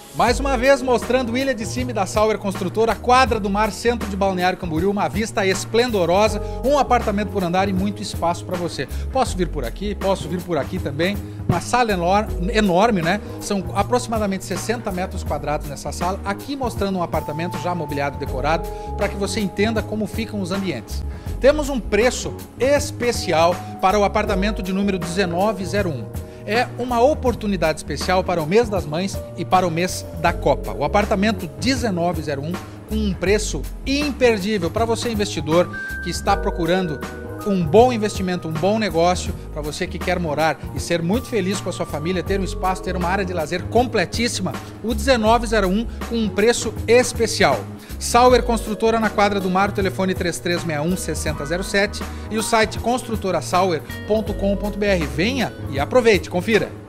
Mais uma vez mostrando Ilha de Cima da Sauer Construtora, Quadra do Mar, centro de Balneário Camboriú, uma vista esplendorosa, um apartamento por andar e muito espaço para você. Posso vir por aqui, posso vir por aqui também. Uma sala enorme, né? São aproximadamente 60 metros quadrados nessa sala. Aqui mostrando um apartamento já mobiliado, decorado, para que você entenda como ficam os ambientes. Temos um preço especial para o apartamento de número 1901. É uma oportunidade especial para o mês das mães e para o mês da Copa. O apartamento 1901 com um preço imperdível para você investidor que está procurando um bom investimento, um bom negócio, para você que quer morar e ser muito feliz com a sua família, ter um espaço, ter uma área de lazer completíssima. O 1901 com um preço especial. Sauer Construtora na Quadra do Mar, o telefone 3361-6007 e o site construtorasauer.com.br. Venha e aproveite, confira!